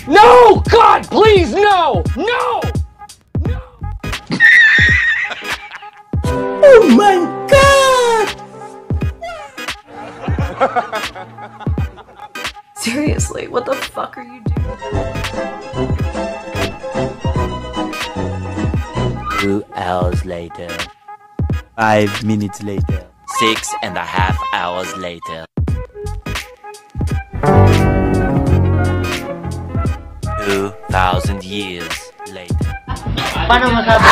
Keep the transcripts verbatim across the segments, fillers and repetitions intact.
No! God, please, no! No! No! Oh my God! Seriously, what the fuck are you doing? Two hours later. Five minutes later. Six and a half hours later. Two thousand years later. Paano masabi?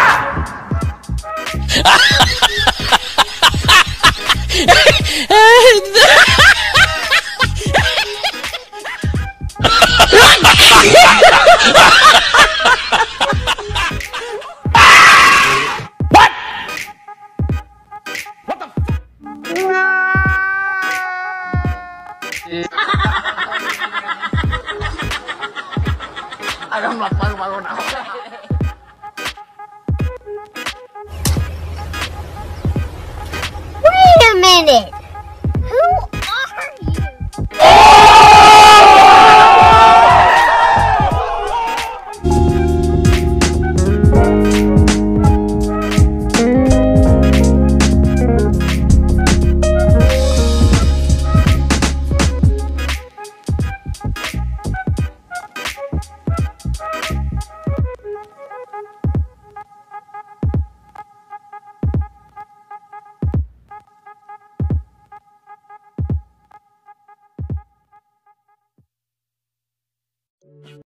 What? What the f- Alam mo, bago-bago na ako. Wait a minute!